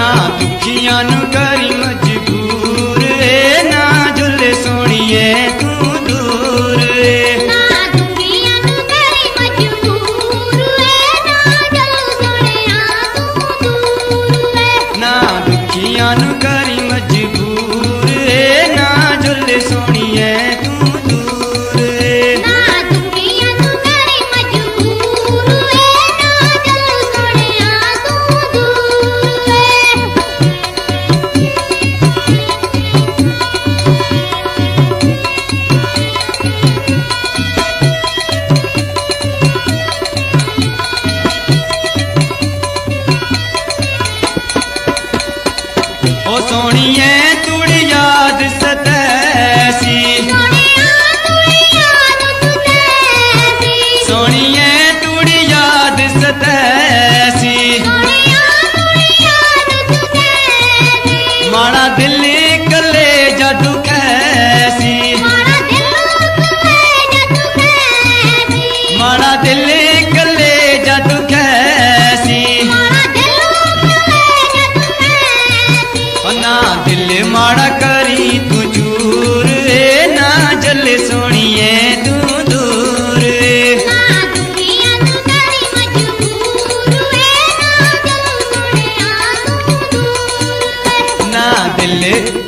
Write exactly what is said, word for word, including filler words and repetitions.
ना दुखियां नु करी मजबूर ए ना झुले सोनिए तू दूर ए ना दुखियां नु करी मजबूर ए ना झुले सोनिया तू दूर ए ना दुखियां नु करी मजबूर ए ना झुले सोनिए तू दूर ए ना दुखियां नु करी मजबूर ए ना झुले सोनिया तू दूर ओ सोनिए तुड़ी याद सतैसी सोनिए तुड़ी याद सतैसी माड़ा दिल कले जादू कैसी माड़ा दिल कले जादू कैसी ना दिल माड़ा करी तू चूर ए ना जले सोनिए तू दूर ए ना दिल